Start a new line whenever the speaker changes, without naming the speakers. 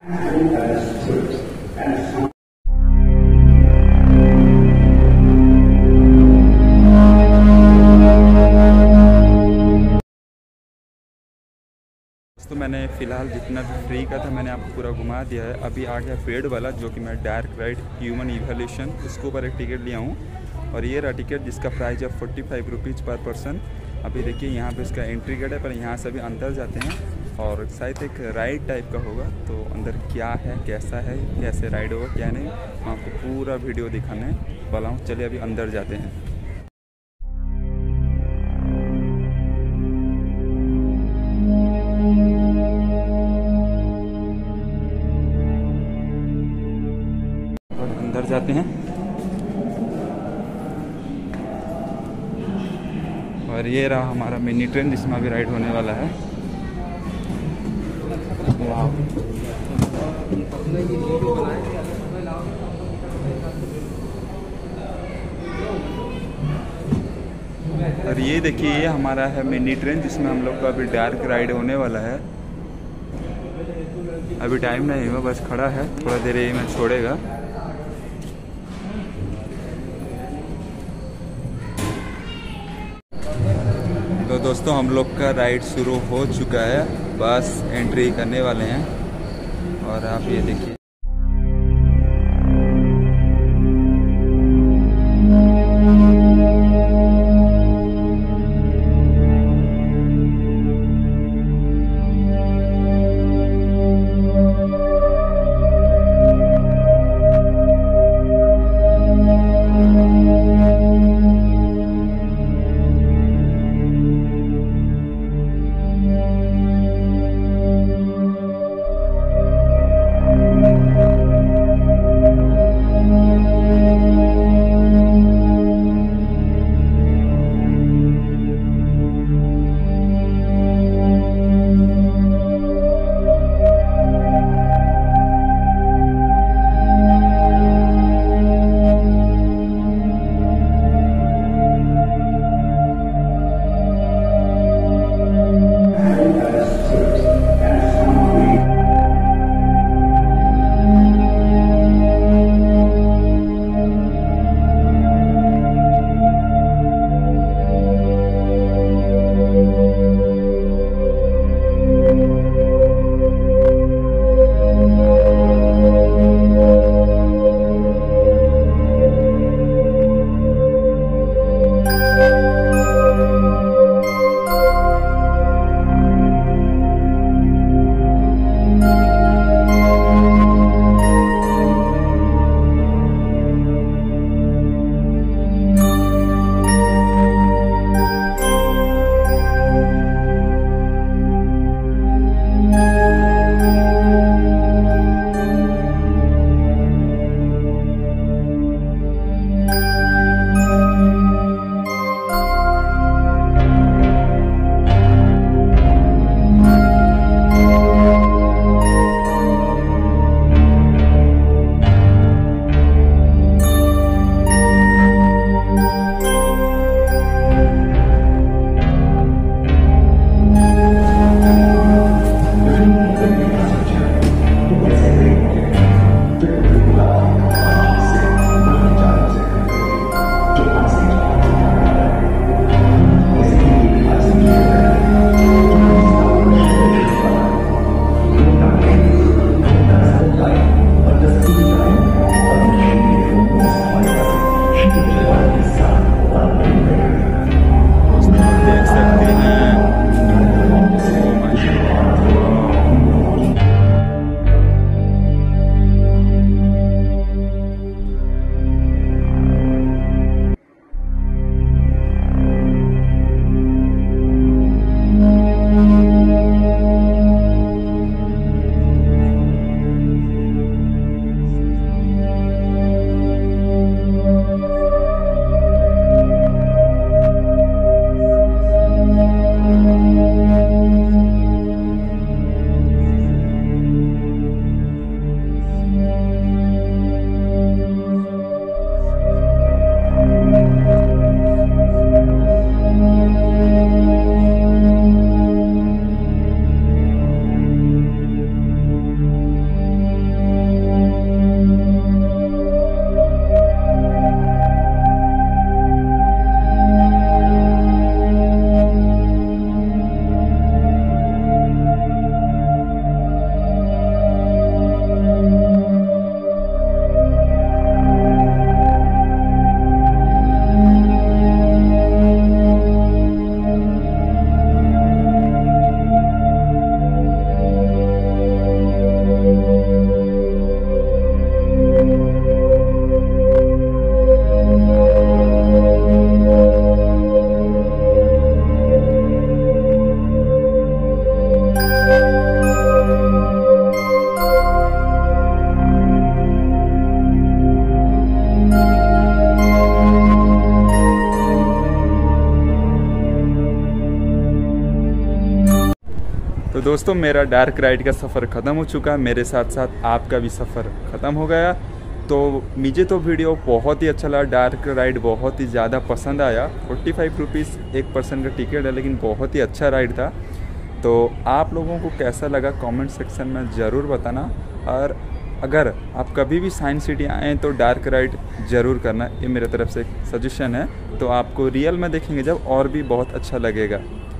तो मैंने फ़िलहाल जितना भी फ्री का था मैंने आपको पूरा घुमा दिया है। अभी आ गया पेड वाला, जो कि मैं डार्क राइड ह्यूमन इवोल्यूशन, उसके ऊपर एक टिकट लिया हूँ और ये रहा टिकट, जिसका प्राइस है 45 रुपीज़ पर पर्सन। अभी देखिए यहाँ पे इसका एंट्री गेट है, पर यहाँ से अभी अंदर जाते हैं और शायद एक राइड टाइप का होगा। तो अंदर क्या है, कैसा है, कैसे राइड होगा क्या नहीं, मैं आपको पूरा वीडियो दिखाने वाला हूँ। चलिए अभी अंदर जाते हैं। अंदर जाते हैं और ये रहा हमारा मिनी ट्रेन, जिसमें अभी राइड होने वाला है। और ये देखिए, ये हमारा है मिनी ट्रेन, जिसमें हम लोग का अभी डार्क राइड होने वाला है। अभी टाइम नहीं हुआ, बस खड़ा है, थोड़ा देर ये में छोड़ेगा। तो दोस्तों हम लोग का राइड शुरू हो चुका है, बस एंट्री करने वाले हैं और आप ये देखिए। दोस्तों मेरा डार्क राइड का सफ़र ख़त्म हो चुका, मेरे साथ साथ आपका भी सफ़र ख़त्म हो गया। तो मुझे तो वीडियो बहुत ही अच्छा लगा, डार्क राइड बहुत ही ज़्यादा पसंद आया। 45 रुपीज़ एक पर्सन का टिकट है, लेकिन बहुत ही अच्छा राइड था। तो आप लोगों को कैसा लगा कमेंट सेक्शन में ज़रूर बताना। और अगर आप कभी भी साइंस सिटी आएँ तो डार्क राइड ज़रूर करना, ये मेरे तरफ से एक सजेशन है। तो आपको रियल में देखेंगे जब और भी बहुत अच्छा लगेगा।